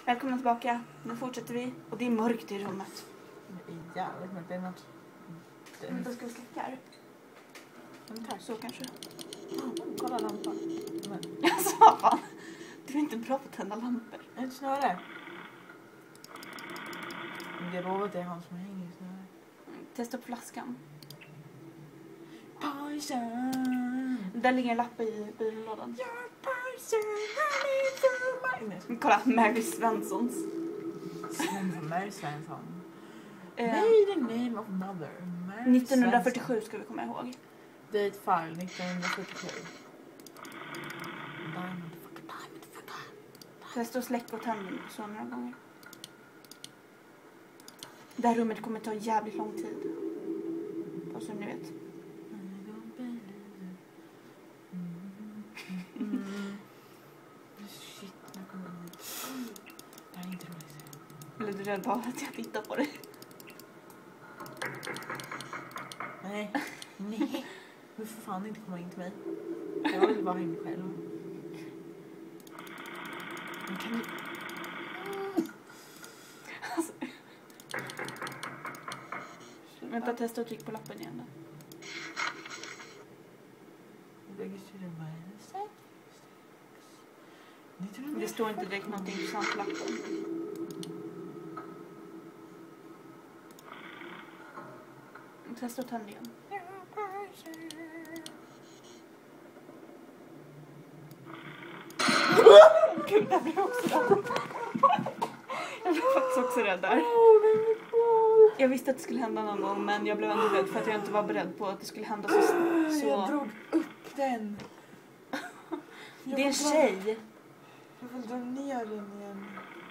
Välkomna tillbaka. Nu fortsätter vi. Och det är mörkt i rummet. Det är jävligt mörkt. Det är något... Vänta, ska vi släcka här? Tack. Så kanske. Kolla lampan. Alltså vad fan. Du är inte bra på att tända lampor. Ett snöre. Det lovar att det är han som hänger i snöre. Testa upp flaskan. Poison. Där ligger en lapp i byrålådan. You're poison running through my... Kolla, Mary Svenssons. Mary Svensson. Eh, Made the name of mother. Mary 1947 Svensson. ska vi komma ihåg. Date fall 1947. Diamond. Testa att släcka och tända så några gånger. Det här rummet kommer ta jävligt lång tid. Och som ni vet. Shit, jag kommer ihåg. Det här är inte roligt. Eller du är rädd bara att jag tittar på dig. Nej. Nej. Du får fan inte komma in till mig. Jag vill vara hemma själv. Men kan du... Alltså. Vänta, testa och tryck på lappen igen då. Det står inte direkt något intressant på lappen. Testa och tänd igen. Gud, jag blev också rädd. Jag blev faktiskt också rädd där. Jag visste att det skulle hända någon gång, men jag blev ändå rädd för att jag inte var beredd på att det skulle hända så... Jag drog upp den. Det är en tjej. Jag vill dra ner den igen.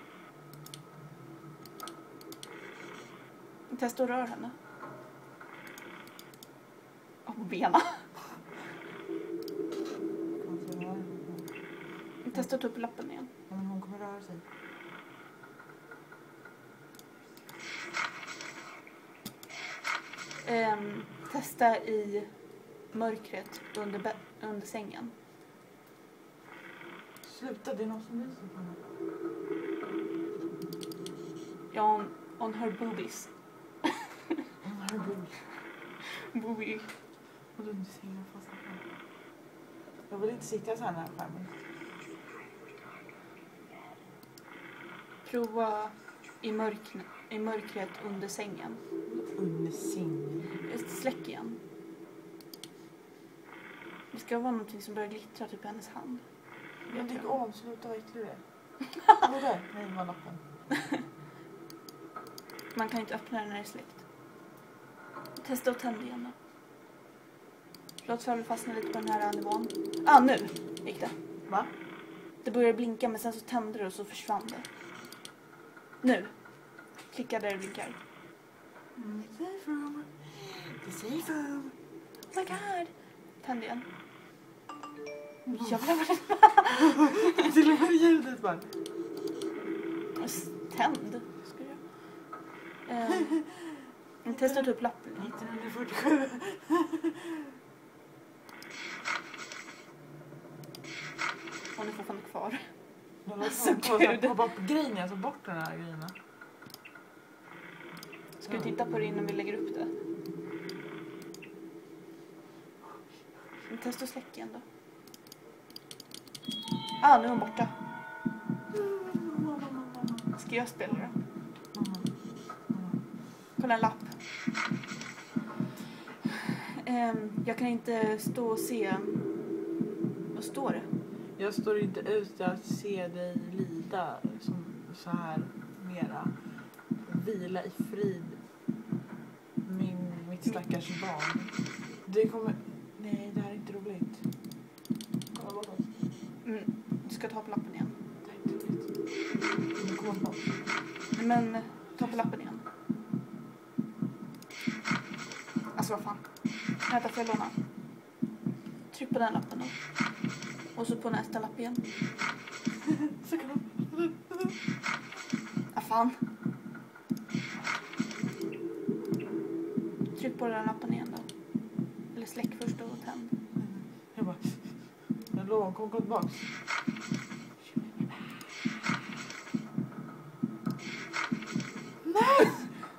Testa att röra henne. Och på benen. Testa att ta upp lappen igen. Ja, men hon kommer röra sig. Testa i mörkret under sängen. Sluta, det är någon som lyser på mig. Ja, on her boobies. Hon har boobies. Boobie. Och du ser fast på. Jag vill inte sitta så här nära skärmen. Prova i mörkret under sängen. Under sängen. Släck igen. Det ska vara någonting som börjar glittra typ i hennes hand. Jag tycker om, sluta vad äcklig du är. Vad där? Nej, det var lappen. Man kan inte öppna den när det är släckt. Testa att tända igen då. Låt för att fastna lite på den här nivån. Nu gick det. Va? Det började blinka men sen så tände det och så försvann det. Nu. Klicka där det blinkar. Safe room. The safe room. Oh my god. Tänd igen. Jävlar vad det Till och med ljudet bara. tänd. Ska jag testa att ta upp lappen. 1947. Hon är fortfarande kvar. Jag var Alltså, på gud. pop-up-grejen. Jag tog bort den här grejerna. Ska vi titta på det innan vi lägger upp det? Testa att släcka igen då. Nu är hon borta. Ska jag spela då? Kolla en lapp. Jag kan inte stå och se. Vad står det? Jag står inte ut att se dig lida som så här mera. Vila i frid. Mitt stackars barn. Det kommer... Nej, det här är inte roligt. Kolla bortåt. Du ska ta på lappen igen. Det här är inte roligt. Det kommer bort. Men ta på lappen igen. Alltså vad fan. Vänta, får jag låna? Tryck på den lappen då. Och så på nästa lapp igen. Så kan Fan. Tryck på den lappen igen då. Eller släck först och tänd. Jag bara... Jag lovar, kom tillbaks.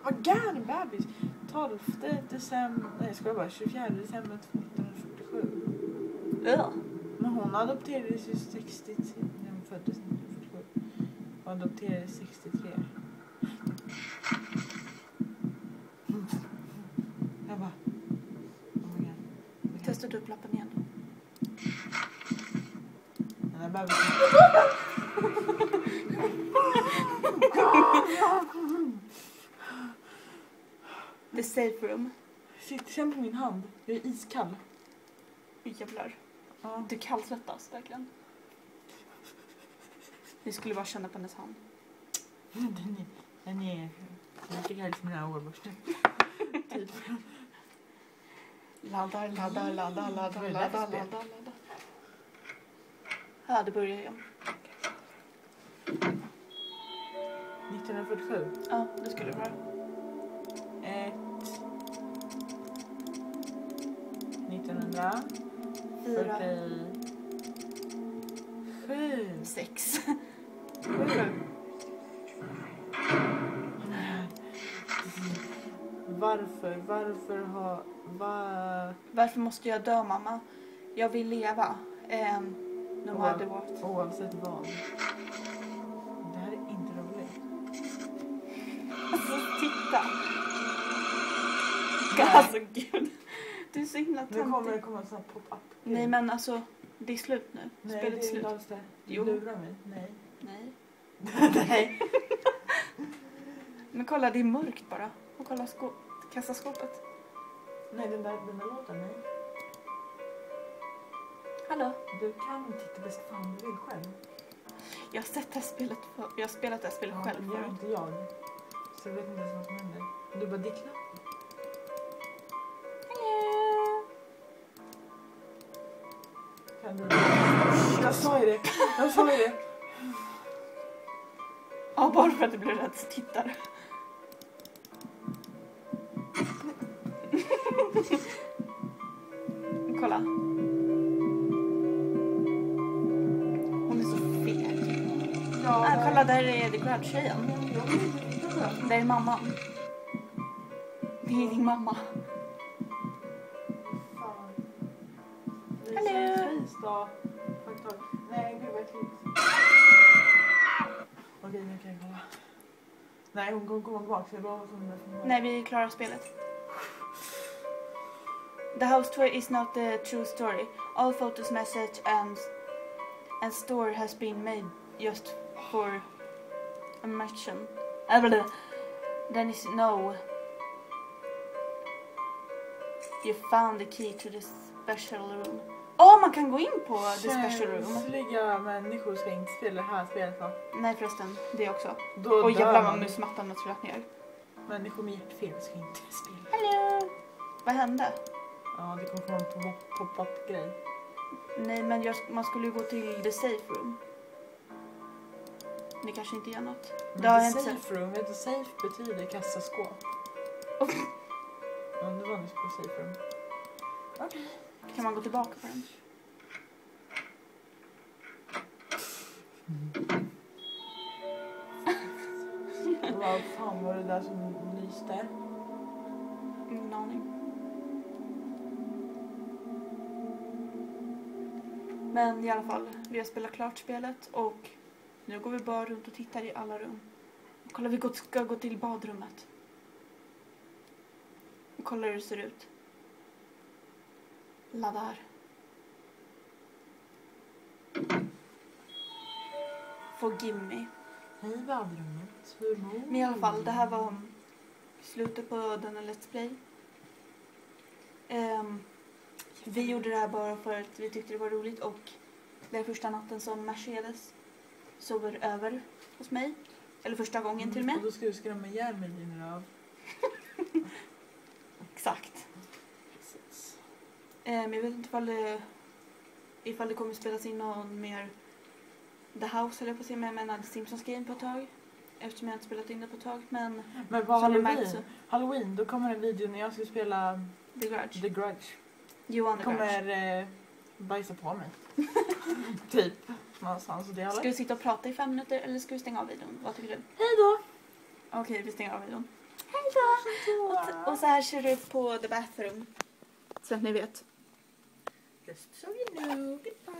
Vad galen bebis. 12 december, nej ska jag bara 24 december 1947. Ja. Men hon adopterades ju 63. Hon föddes 1947. Och adopterades 63. Jag bara... Oh my God. Testar du upp lappen igen då? Den där bebisen... The safe room. Känn på min hand. Jag är iskall. Jävlar. Ja. Du kallsvettas verkligen. Vi skulle bara känna på hennes hand. Den är lika kall som mina hårborstar. Typ. Laddar. Ja, det börjar igen. 1947. Ja, det skulle det vara. 1947. 6. Varför måste jag dö, mamma? Jag vill leva. No matter what. Oavsett vad. Det här är inte roligt. Alltså, titta. Alltså, gud. Du är så himla Nu töntig. kommer det komma en sån här pop-up. Nej, men alltså, det är slut nu. Nej, Spelet är det är slut. inte alls det. Jo. Du lurar mig. Nej. Nej. Nej. Men kolla, det är mörkt bara. Och kolla kassaskåpet. Nej, den där låten, nej. Hallå? Du kan titta bäst fan du vill själv. Jag har sett det här spelet för... Jag har spelat det här spelet själv Det gör förut. inte jag. Så jag vet inte ens vad som händer. Du bara dickla. Kan du... Jag sa ju det. Ja, bara för att du blir rädd så tittar. Kolla. Hon är så feg. Ja, Kolla, där är The Grudge-tjejen. Där är mamman. Det är din mamma. Hallå. Hallå. Nej, gud vad äckligt. Okej, nu kan jag kolla. Nej, hon kommer komma tillbaka. Så jag bara Nej, vi klarar spelet. The house tour is not the true story. All photos, message and store has been made just for immersion. Then is no. You found the key to the special room. Man kan gå in på the special room. Känsliga människor ska inte spela det här spelet, va? Nej, förresten, det också. Då Och dör jävlar man. vad musmattan har trillat ner. Människor med hjärtfel ska inte spela. Hallå! Vad hände? Ja, det kommer få en pop-up-grej. Nej, men man skulle ju gå till the safe room. Det kanske inte gör något. Det har Men hänt safe room, vet du, safe betyder kassaskåp. Oh. Ja, det var nyss på safe room. Okej. Kan man gå tillbaka på den? Vad fan var det där som lyste? Ingen aning. Men i alla fall, vi har spelat klart spelet och nu går vi bara runt och tittar i alla rum. Kolla, vi ska gå till badrummet. Och kolla hur det ser ut. Laddar. Forgive me. Hej badrummet, hur mår du? Men i alla fall, det här var slutet på denna Let's Play. Vi gjorde det här bara för att vi tyckte det var roligt och det är första natten som Mercedes sover över hos mig. Eller första gången till och med. Och då ska du skrämma ihjäl mig din röv. Exakt. Precis. Jag vet inte ifall det kommer spelas in någon mer The House eller på att se, men jag menar Simpsons game på ett tag. Eftersom jag inte spelat in det på ett tag. Men på Halloween, då kommer en video när jag ska spela The Grudge. The Grudge. Johan The Grudge. Kommer bajsa på mig. Typ. Någonstans åt det hållet. Ska vi sitta och prata i 5 minuter eller ska vi stänga av videon? Vad tycker du? Hej då! Okej, vi stänger av videon. Hejdå! Och så här ser det ut på The Bathroom. Så att ni vet. Just so you know, goodbye.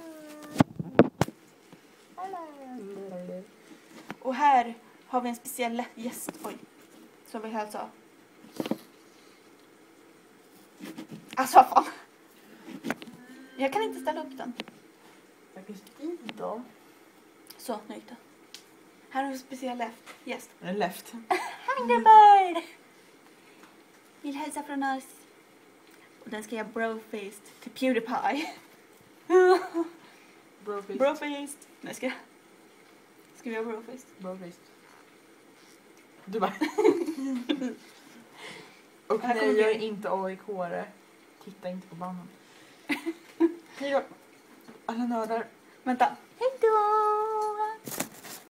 Och här har vi en speciell gäst. Oj. Som vi hälsar. Alltså vad fan. Jag kan inte ställa upp den. Faktiskt i dem. Så, nu gick det. Här har vi en speciell gäst. En left. Hummingbird! Vill hälsa från oss. Och den ska jag brofaced till PewDiePie. Brofist. Brofaced. Nej, ska vi göra brofaced? Brofist. Du bara. Och Här nej, kommer jag är vi. inte AIK-are. Titta inte på banan. Hejdå. Alla nördar. Vänta. Hejdå!